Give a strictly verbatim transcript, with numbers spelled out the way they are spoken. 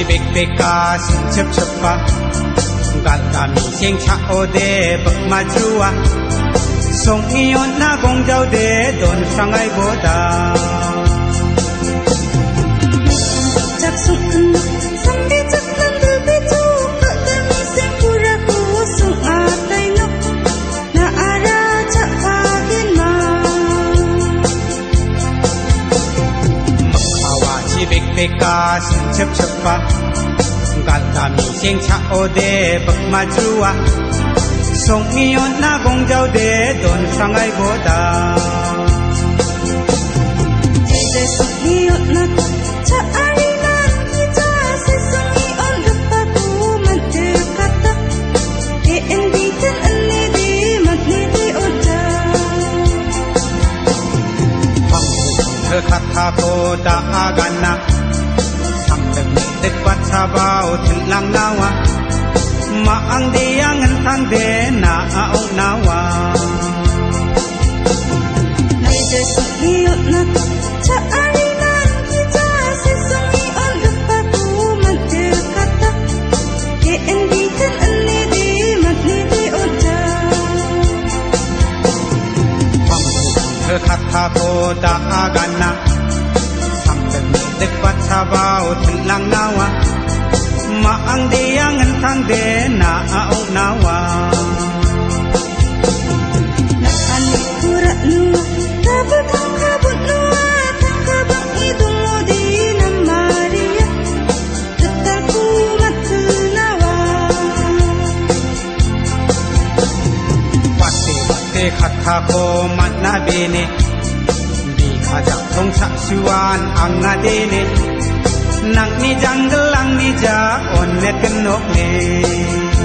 big big ka chep chep pa gal kami sing cha ode bak majua song ion na gong jau de don sangai boda chak sung sambi chak nan du bi chu ka kami sing pura ku sung atai no na ara cha pagin ma makawa chi big big ka chep chep pa gal kami sing cha ode bak majua song ion na gong jau de don sangai boda jai jai song ion na cha ari na ki cha se song ion rupa ku man te kata ke en bi ten anne di mat ni di oja phang thơ khat tha ko da agana tham deng tek pat cha bao thil lang nawa ma ang de ang an thang de na ong nawa jai jai song ion na cha ari na ki cha se song ion rupa ku man te kata ke en bi ten anne di mat ni di oja phang thơ khat tha ko da agana tham deng tek pat cha bao thil lang nawa ma ang de ang an thang de na ong nawa na ani pura nu kabut kabut nu thang kabang idung mo di na Maria tetar ku mat nawa pate pate khat tha ko mat na bene di khajak thong cha suan ang na de ne nang ni janggelang ni ja on net kenok ne